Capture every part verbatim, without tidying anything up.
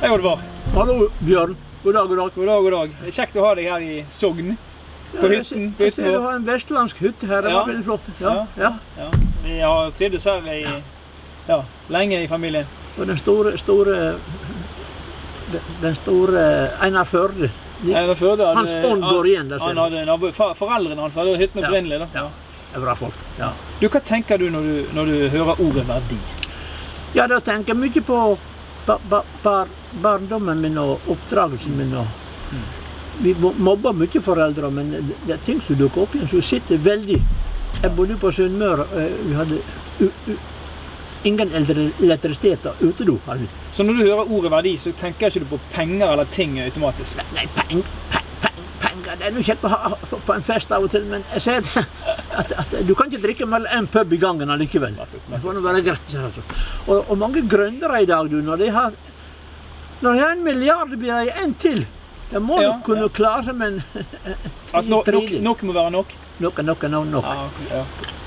Hei, Oddvar. Hallo, Bjørn. God dag, god dag. God dag, god dag. Det er kjekt å ha deg her i Sogn. På Ja, hytten. Jeg, jeg ser du har en vestlandsk hytte her, det Ja. var veldig flott. Ja, Ja. ja. Ja. Vi har trivdes her i, ja, lenge i familien. Og den store, store, den store Einar Førde, de, Einar Førde hadde- hans ånd går igjen, der ser Han du. hadde nabo, for, foreldrene hans hadde hytten Ja. opprinnelig da. Ja. Det er bra folk. Ja. Du, hva tenker du når du, når du hører ordet verdi? Ja, da tenker jeg mye på ba, ba, bar, barndommen min og oppdragelsen min. Og vi mo- mobber mye foreldre, men det, det er ting som dukker opp igjen, som sitter veldig. Jeg bodde på Sunnmøre, og vi hadde u, u, ingen eldre elektrisitet og utedo. hadde vi. Så når du hører ordet verdi, så tenker ikke du på penger eller ting automatisk? Nei, peng, peng, peng, penger, det er jo kjekt å ha på en fest av og til, men jeg sier at, at, at du kan ikke drikke med en pub i gangen allikevel. Det får nå være grenser, altså. Og, og mange grøndere i dag, du, når de har, når de har en milliard, det blir det en til. De må Ja, nok kunne ja. klare seg med en At no, nok, tredje. nok må være nok? Nok er nok er nok. nok. Ja, ja.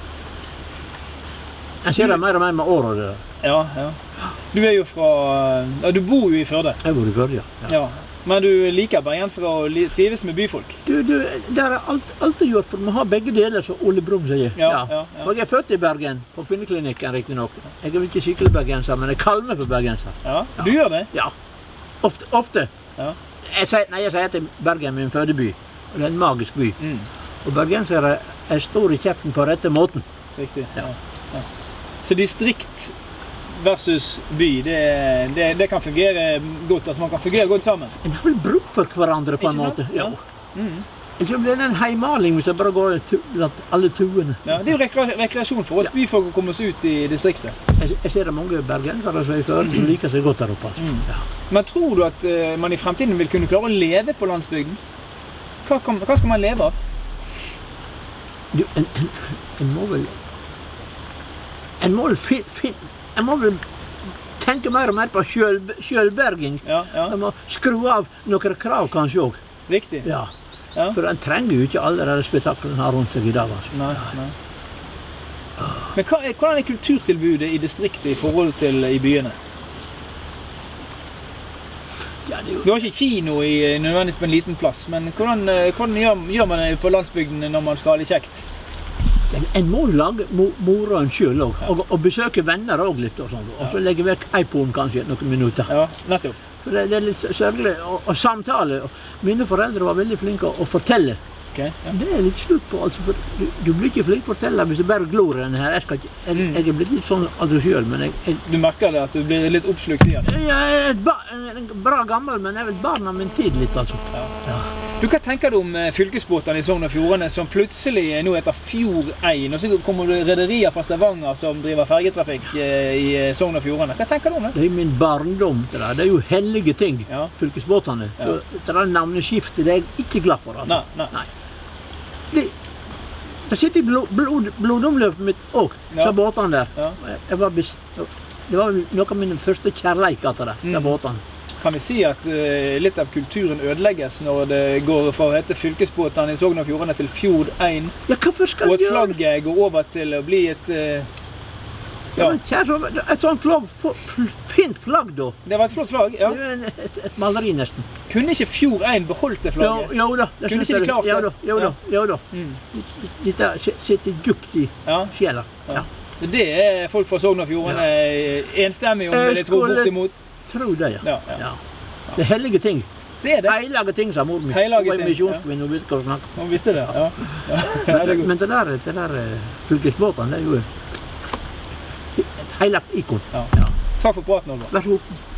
Jeg ser det mer og mer med året. det der. Ja, ja. Du er jo fra, ja, du bor jo i Førde. Jeg bor i Førde, ja. ja. Ja. Men du liker bergensere og li- trives med byfolk? Du, du, det er alt, alltid gjort, for vi har begge deler, som Ole Brumm sier. Ja, ja, ja. Og jeg er født i Bergen, på kvinneklinikken riktig nok. Jeg er vel ikke skikkelig bergenser, men jeg kaller meg for bergenser. Ja, du gjør det? Ja, ofte. ofte. Ja. Jeg sier, nei, jeg sier at Bergen er min fødeby, og det er en magisk by. Mm. Og bergensere er stor i kjeften på rette måten. Riktig. Ja. Ja. Ja. Så distrikt versus by, det, det, det kan fungere godt, altså man kan fungere godt sammen. En har vel bruk for hverandre på en Ikke sant? måte. Ja. Mm. Ellers blir det en heimaling hvis jeg bare går tu- blant alle tuene. Ja, det er jo rekre rekreasjon for oss byfolk å komme oss ut i distriktet. Jeg, jeg ser det mange bergensere som er i Førde som liker seg godt der oppe. Altså. Mm. Ja. Men tror du at eh, man i fremtiden vil kunne klare å leve på landsbygden? Hva, kan, hva skal man leve av? Du, en, en, en må vel En må vel fin, fin, En må vel tenke mer og mer på sjøl, sjølberging. Ja, ja. En må skru av noen krav kanskje òg. Riktig. Ja. Ja. For en trenger jo ikke alle de spetaklene her rundt seg i dag. Altså. Nei, nei. Men hva er, hvordan er kulturtilbudet i distriktet i forhold til i byene? Ja, det er jo, Du har ikke kino i, nødvendigvis på en liten plass, men hvordan, eh, hvordan gjør, gjør man det på landsbygden når man skal ha det kjekt? en, en må lage mo, moro en sjøl òg, og, og besøke venner òg litt. Og sånt. Og så legge vekk iPoden kanskje noen minutter. Ja, nettopp. For det, det er litt sørgelig. Og, og samtale. Og mine foreldre var veldig flinke å, å fortelle. Ok, ja. Det er litt slutt på. Altså, for du, du blir ikke flink til å fortelle hvis du bare glor i denne her. Jeg, skal ikke, jeg, Mm. jeg er blitt litt sånn aldri sjøl, men jeg, jeg, Du merker det at du blir litt oppslukt i det. jeg er et ba, en bra gammel, men jeg er vel barn av min tid litt, altså. Ja. Ja. Du, hva tenker du om eh, fylkesbåtene i Sogn og Fjordane som plutselig eh, nå heter Fjordein, og så kommer det rederier fra Stavanger som driver fergetrafikk eh, i eh, Sogn og Fjordane. Hva tenker du om det? Det er min barndom. Det, der. Det er jo hellige ting, Ja. fylkesbåtene. Ja. Så det der navneskiftet det er jeg ikke glad for. Altså. Nei, nei. Det, det sitter i blod, blod, blodomløpet mitt òg, Ja. så båtene der. Ja. Jeg, jeg var bes, det var noe av mine første kjærleik til det, de Mm. båtene. Kan vi si at eh, litt av kulturen ødelegges når det går fra å hete fylkesbåtene i Sogn og Fjordane til Fjordein, Ja, hvorfor skal og jeg at gjøre det? flagget går over til å bli et eh, Ja, Ja, men kjære, så- et sånt flagg, f- f- fint flagg da. det var et flott flagg. Ja. Det er jo en, et, et maleri nesten. Kunne ikke Fjordein beholdt det Jo, flagget? jo da. det Kunne synes ikke de jeg- klart det? Jo da, jo da. Jo da. Mm. Dette si- sitter djupt i Ja. sjela. Ja. Ja. Det er folk fra Sogn og Fjordane enstemmig om, Jeg vil jeg tro, skulle- bortimot. Tro det, ja. Ja, ja. ja. Det er hellige ting. Det er det. Heilage ting, sa mor mi. Heilage Hun er ting, misjonskvinne, hun visste hva hun snakket om. Man visste det, ja. ja. ja Men det er det, godt. men det der, det der eh, fylkesbåtene, det er jo et heilagt ikon. Ja. Ja. Takk for praten, Olvar. Vær så god.